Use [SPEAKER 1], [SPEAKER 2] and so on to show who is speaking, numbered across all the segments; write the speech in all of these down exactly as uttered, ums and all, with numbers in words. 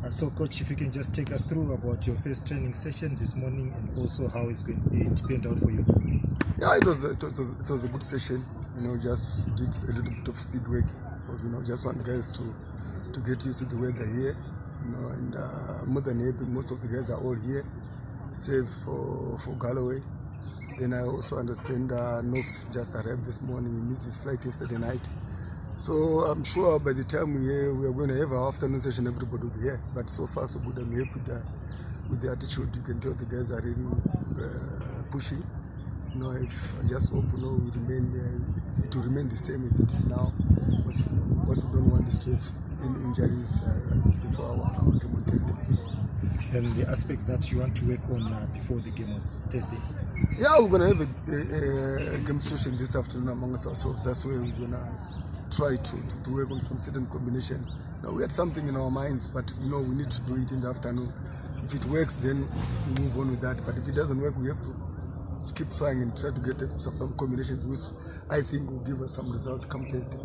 [SPEAKER 1] Uh, so, Coach, if you can just take us through about your first training session this morning and also how it's going it panned out for you.
[SPEAKER 2] Yeah, it was, a, it was it was a good session. You know, just did a little bit of speed work because you know just want guys to to get used to the weather here. You know, and uh, more than anything, most of the guys are all here, save for for Galloway. Then I also understand uh, Knox just arrived this morning. He missed his flight yesterday night. So I'm sure by the time we are, we are going to have our afternoon session, everybody will be here. But so far so good. I'm happy with the, with the attitude. You can tell the guys are really uh, pushing. You know, if I just hope you know we remain, uh, it, it will remain the same as it is now. Because, you know, what we don't want is to have any injuries uh, before our, our game on Thursday.
[SPEAKER 1] And the aspects that you want to work on uh, before the game on Thursday? Yeah,
[SPEAKER 2] we're going to have a, a, a game session this afternoon amongst ourselves. That's where we're going to try to, to, to work on some certain combination. Now, we had something in our minds, but you know we need to do it in the afternoon. If it works, then we move on with that. But if it doesn't work, we have to keep trying and try to get some, some combinations which I think will give us some results come Thursday.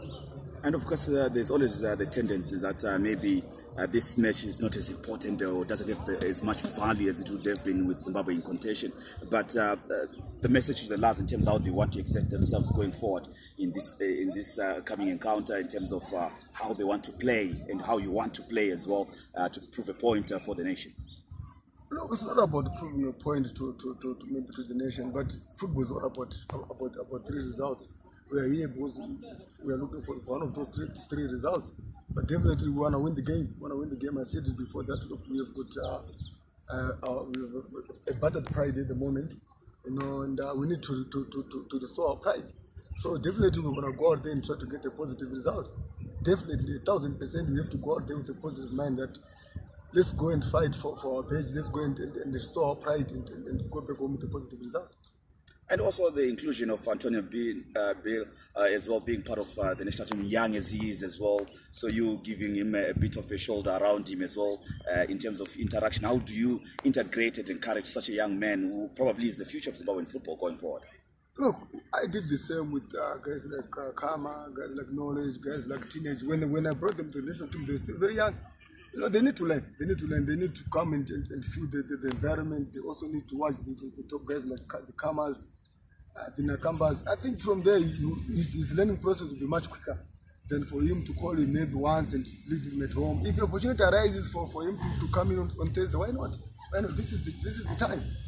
[SPEAKER 3] And of course, uh, there's always uh, the tendency that uh, maybe uh, this match is not as important or doesn't have the, as much value as it would have been with Zimbabwe in contention. But uh, uh, the message to the lads in terms of how they want to accept themselves going forward in this uh, in this uh, coming encounter, in terms of uh, how they want to play and how you want to play as well uh, to prove a point uh, for the nation.
[SPEAKER 2] Look, it's not about proving a point to to, to, to maybe to the nation, but football is all about about about three results. We are here because we are looking for one of those three, three results. But definitely we want to win the game. We want to win the game. I said it before that. Look, we have got uh, uh, uh, we have a, a battered pride at the moment, you know, and uh, we need to to, to, to to restore our pride. So definitely we're going to go out there and try to get a positive result. Definitely, a thousand percent, we have to go out there with a positive mind that let's go and fight for, for our page. Let's go and, and, and restore our pride and, and, and go back home with a positive result.
[SPEAKER 3] And also the inclusion of Antonio Bill, uh, Bill uh, as well, being part of uh, the national team, young as he is as well. So you giving him a, a bit of a shoulder around him as well uh, in terms of interaction. How do you integrate and encourage such a young man who probably is the future of Zimbabwean football going forward?
[SPEAKER 2] Look, I did the same with uh, guys like uh, Kama, guys like Knowledge, guys like Teenage. When, when I brought them to the national team, they were still very young. You know, they need to learn. They need to learn. They need to come and, and, and feel the, the, the environment. They also need to watch the, the, the top guys like the Kamas, uh, the Nakambas. I think from there, you, his, his learning process will be much quicker than for him to call him maybe once and leave him at home. If the opportunity arises for, for him to, to come in on, on Thursday, why not? Why not? This is the, this is the time.